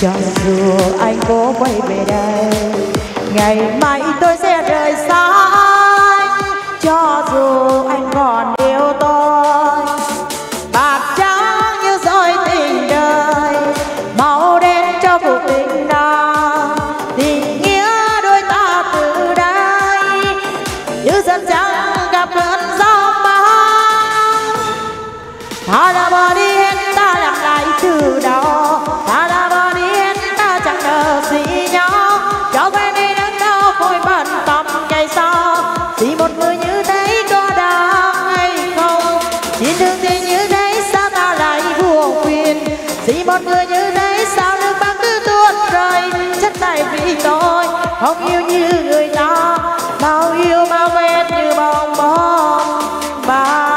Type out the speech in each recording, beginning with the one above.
Cho dù anh cố quay về đây, ngày mai tôi sẽ rời xa anh. Cho dù anh còn yêu tôi, bạc trắng như dối tình đời, màu đen cho cuộc tình nào. Tình nghĩa đôi ta từ đây như dân trắng gặp cơn gió bão. Ta đã bỏ đi hết, ta làm lại từ đầu. Ta đã bỏ đi hết, ta chẳng nợ gì nhau. Cho quên đi đớn đau khôi bận tâm ngày sau. Chỉ một người như thế có đáng hay không? Chỉ thương tình như thế sao ta lại buồn phiền? Chỉ một người như thế sao nước mắt cứ tuôn rơi? Chắc tại vì tôi không yêu như người ta, bao yêu bao quên như bong bóng bay.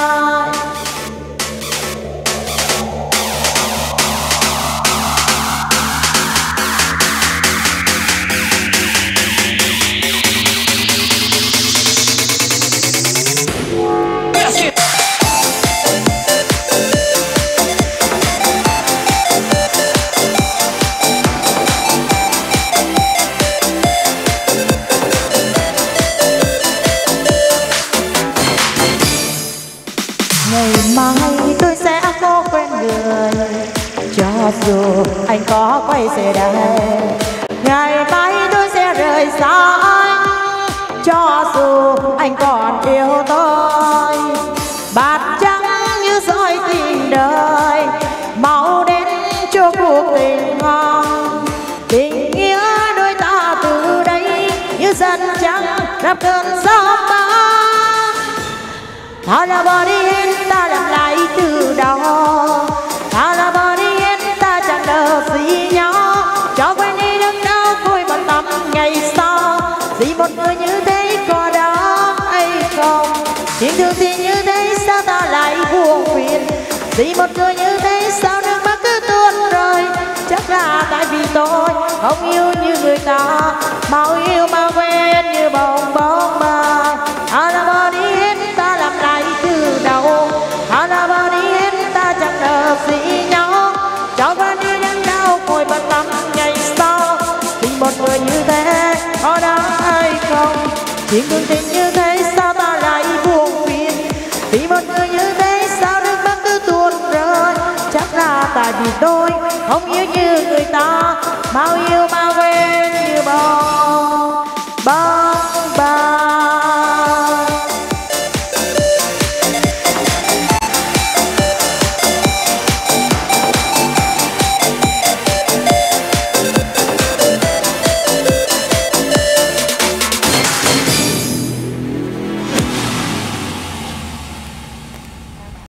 Ngày mai tôi sẽ cố quên người, cho dù anh có quay về đây. Ngày mai tôi sẽ rời xa anh, cho dù anh còn yêu tôi. Bạc trắng như dõi tình đời, màu đen cho cuộc tình hồng. Tình nghĩa đôi ta từ đây như dần trắng gặp cơn gió bão. Ta đã bỏ đi hết, ta làm lại từ đầu. Ta đã bỏ đi hết, ta chẳng nợ gì nhau. Cho quên đi đớn đau khôi bận tâm ngày sau. Vì một người như thế có đáng hay không? Chuyện thương tình như thế sao ta lại buồn phiền? Vì một người như thế sao nước mắt cứ tuôn rơi? Chắc là tại vì tôi không yêu như người ta, mau yêu mau quên như bong bóng bay. Ta đã bỏ đi hết, ta làm lại từ đầu. Ta đã bỏ đi hết, ta chẳng nợ gì nhau. Cho quên đi đớn đau khôi bận tâm ngày sau. Vì một người như thế có đáng hay không? Chuyện thương tình như thế sao ta lại buồn phiền? Vì một người như thế sao nước mắt cứ tuôn rơi? Chắc là tại vì tôi không yêu như người ta, mau yêu mau quên như bong bóng.